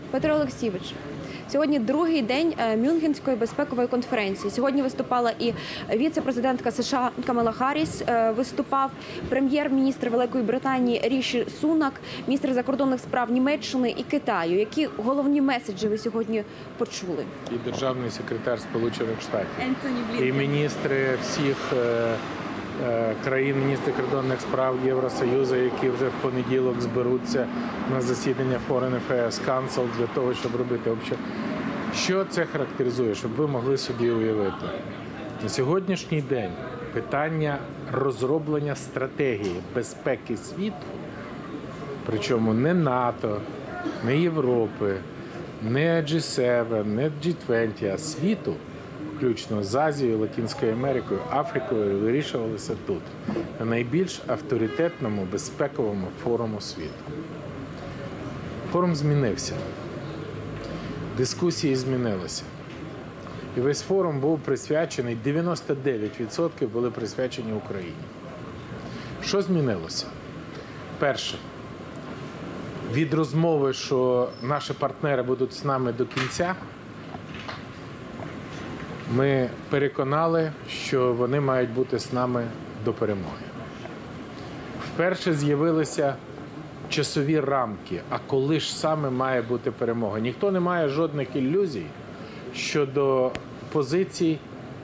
Петро Олексійович, сьогодні другий день Мюнхенської безпекової конференції. Сьогодні виступала і віце-президентка США Камала Харріс, виступав прем'єр-міністр Великої Британії Ріші Сунак, міністр закордонних справ Німеччини і Китаю. Які головні меседжі ви сьогодні почули? І державний секретар Сполучених Штатів, і міністри всіх країн, міністри закордонних справ Євросоюзу, які вже в понеділок зберуться на засідання Foreign Affairs Council для того, щоб робити общо. Що це характеризує, щоб ви могли собі уявити? На сьогоднішній день питання розроблення стратегії безпеки світу, причому не НАТО, не Європи, не G7, не G20, а світу, включно з Азією, Латинською Америкою, Африкою, вирішувалися тут, на найбільш авторитетному безпековому форуму світу. Форум змінився, дискусії змінилися. І весь форум був присвячений, 99% були присвячені Україні. Що змінилося? Перше. Від розмови, що наші партнери будуть з нами до кінця, ми переконали, що вони мають бути з нами до перемоги. Вперше з'явилися часові рамки, а коли ж саме має бути перемога. Ніхто не має жодних ілюзій щодо позицій,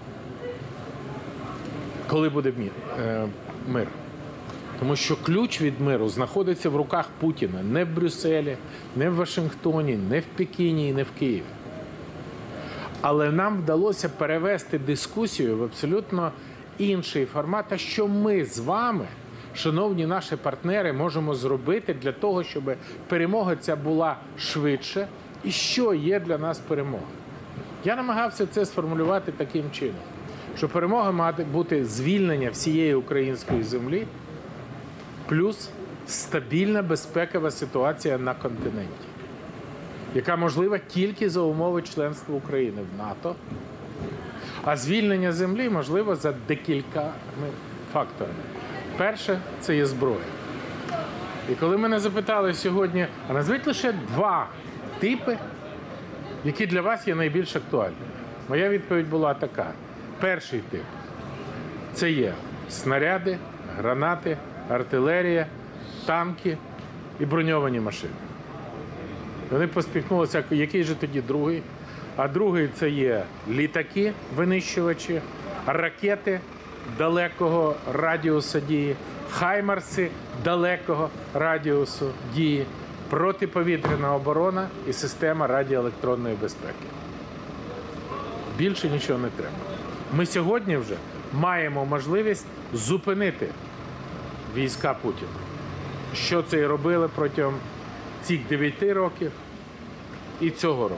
коли буде мир. Тому що ключ від миру знаходиться в руках Путіна. Не в Брюсселі, не в Вашингтоні, не в Пекіні і не в Києві. Але нам вдалося перевести дискусію в абсолютно інший формат, а що ми з вами, шановні наші партнери, можемо зробити для того, щоб перемога ця була швидше, і що є для нас перемога. Я намагався це сформулювати таким чином, що перемога має бути звільнення всієї української землі, плюс стабільна безпекова ситуація на континенті, яка можлива тільки за умови членства України в НАТО, а звільнення землі можливо за декількома факторами. Перше – це є зброя. І коли мене запитали сьогодні, а назвіть лише два типи, які для вас є найбільш актуальними. Моя відповідь була така. Перший тип – це є снаряди, гранати, артилерія, танки і броньовані машини. Вони поспіхнулися, який же тоді другий? А другий – це є літаки, винищувачі, ракети далекого радіусу дії, хаймарси далекого радіусу дії, протиповітряна оборона і система радіоелектронної безпеки. Більше нічого не треба. Ми сьогодні вже маємо можливість зупинити війська Путіна. Що це і робили протягом цих 9 років і цього року.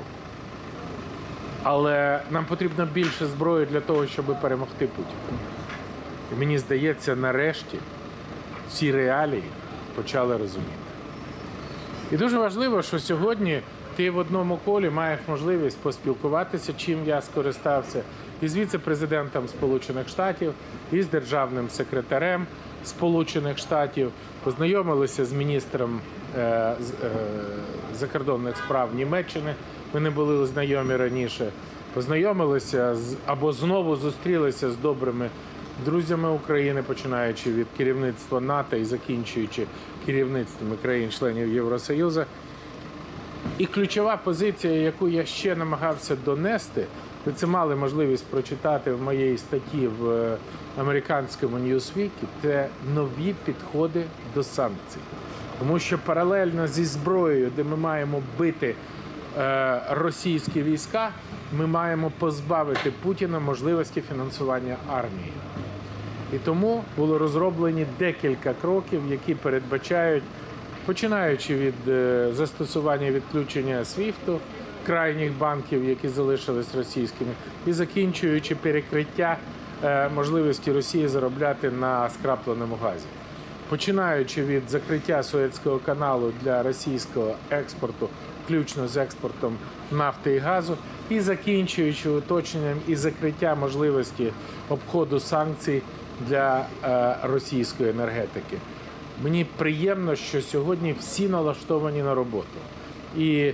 Але нам потрібно більше зброї для того, щоб перемогти Путіна. І мені здається, нарешті ці реалії почали розуміти. І дуже важливо, що сьогодні ти в одному колі маєш можливість поспілкуватися, чим я скористався, і з віце-президентом Сполучених Штатів, і з державним секретарем Сполучених Штатів, познайомилися з міністром закордонних справ Німеччини, ми не були знайомі раніше, познайомилися або знову зустрілися з добрими друзями України, починаючи від керівництва НАТО і закінчуючи керівництвами країн-членів Євросоюзу. І ключова позиція, яку я ще намагався донести, ви це мали можливість прочитати в моїй статті в американському Newsweek, це нові підходи до санкцій. Тому що паралельно зі зброєю, де ми маємо бити російські війська, ми маємо позбавити Путіна можливості фінансування армії. І тому були розроблені декілька кроків, які передбачають, починаючи від застосування відключення SWIFT, крайніх банків, які залишились російськими, і закінчуючи перекриття можливості Росії заробляти на скрапленому газі. Починаючи від закриття Суецького каналу для російського експорту, включно з експортом нафти і газу, і закінчуючи уточненням і закриття можливості обходу санкцій для російської енергетики. Мені приємно, що сьогодні всі налаштовані на роботу. І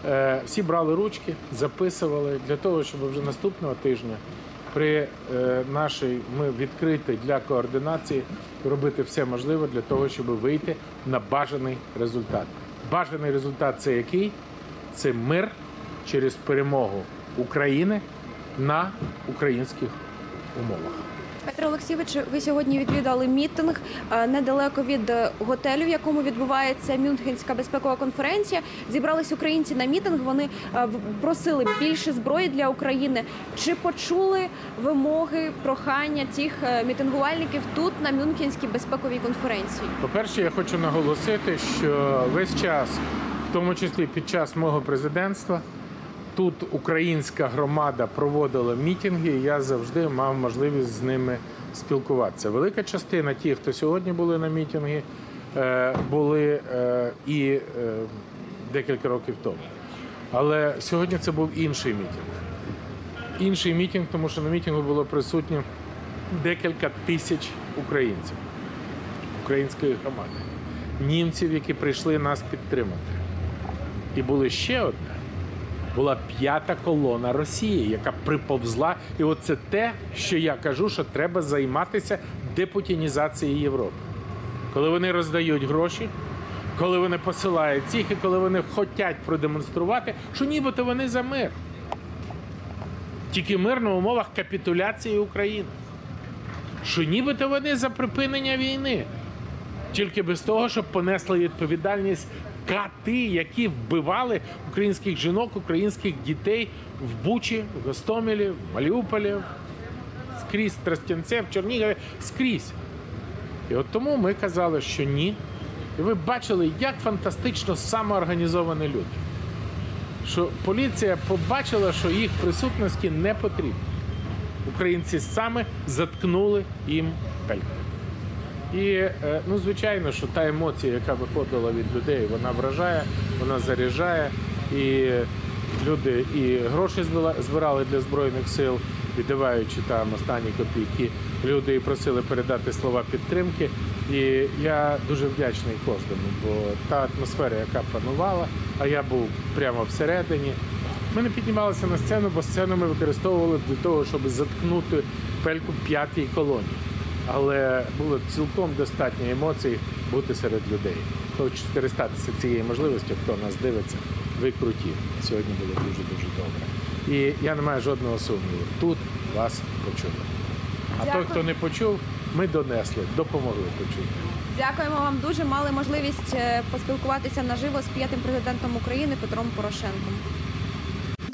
всі брали ручки, записували для того, щоб вже наступного тижня при ми відкриті для координації робити все можливе для того, щоб вийти на бажаний результат. Бажаний результат – це який? Це мир через перемогу України на українських умовах. Петро Олексійович, ви сьогодні відвідали мітинг недалеко від готелю, в якому відбувається Мюнхенська безпекова конференція. Зібрались українці на мітинг, вони просили більше зброї для України. Чи почули вимоги, прохання цих мітингувальників тут, на Мюнхенській безпековій конференції? По-перше, я хочу наголосити, що весь час, в тому числі під час мого президентства, тут українська громада проводила мітинги, і я завжди мав можливість з ними спілкуватися. Велика частина тих, хто сьогодні були на мітингі, були і декілька років тому. Але сьогодні це був інший мітинг. Інший мітинг, тому що на мітингу було присутньо декілька тисяч українців, української громади, німців, які прийшли нас підтримати. І були ще одне. Була п'ята колона Росії, яка приповзла. І от це те, що я кажу, що треба займатися депутінізацією Європи. Коли вони роздають гроші, коли вони посилають цих, і коли вони хочуть продемонструвати, що нібито вони за мир. Тільки мир на умовах капітуляції України. Що нібито вони за припинення війни. Тільки без того, щоб понесли відповідальність кати, які вбивали українських жінок, українських дітей в Бучі, в Гостомелі, в Маріуполі, скрізь в Тростянці, в Чернігові, скрізь. І от тому ми казали, що ні. І ви бачили, як фантастично самоорганізовані люди. Що поліція побачила, що їх присутності не потрібно. Українці саме заткнули їм пельку. І, звичайно, що та емоція, яка виходила від людей, вона вражає, вона заряджає. І люди і гроші збирали для Збройних сил, віддаваючи там останні копійки. Люди і просили передати слова підтримки. І я дуже вдячний кожному, бо та атмосфера, яка панувала, а я був прямо всередині. Ми не піднімалися на сцену, бо сцену ми використовували для того, щоб заткнути пельку п'ятій колоні. Але було цілком достатньо емоцій бути серед людей. Хочу скористатися цією можливістю, хто нас дивиться, ви круті. Сьогодні було дуже-дуже добре. І я не маю жодного сумніву. Тут вас почули. А той, хто не почув, ми донесли, допомогли почути. Дякуємо вам дуже. Мали можливість поспілкуватися наживо з 5-м президентом України Петром Порошенком.